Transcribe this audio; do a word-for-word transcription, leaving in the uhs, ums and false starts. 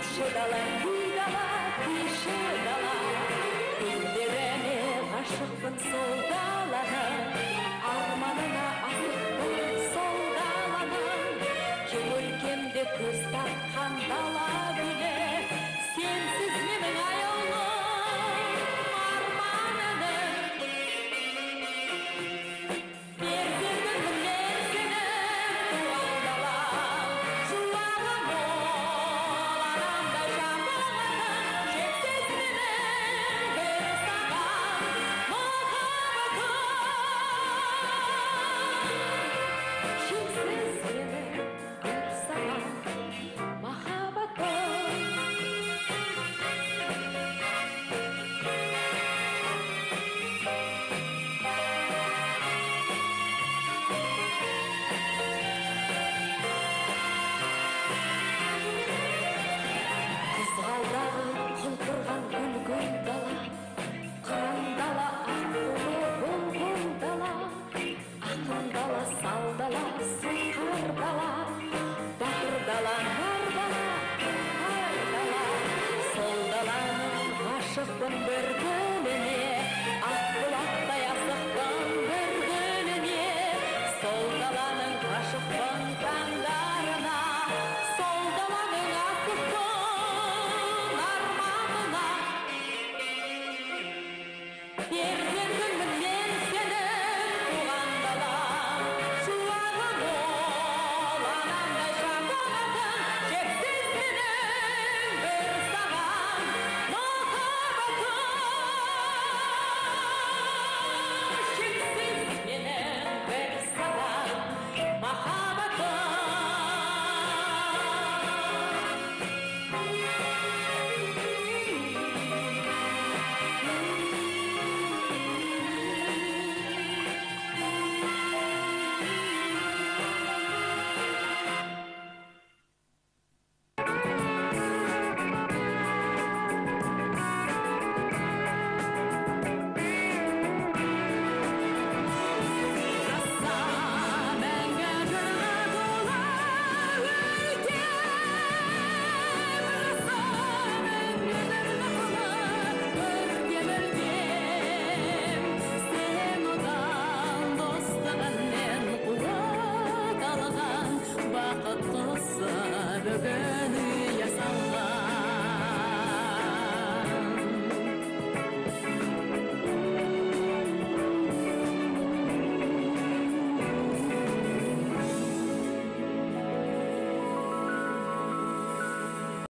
Күші дала, күй дала, күйші дала. Күндеріне ғашықпын сол даланы, арманына асықпын сол даланы. Кең өлкемде көз тартқан дала гүлі, сенсіз менің аяулым арманым. Бердім мен сені туған дала, жуалы мол арамдай жабылатын, шексіз менің бір саған махаббатым. Шексіз менің бір саған махаббатым. Қызғалдағы құлпырған гүл-гүл дала, қыран дала, аққулы бұлбұл дала. Ақын дала, сал дала, сыңқыр дала, батыр дала, нар дала, ар дала. Сол даланың ғашықпын бір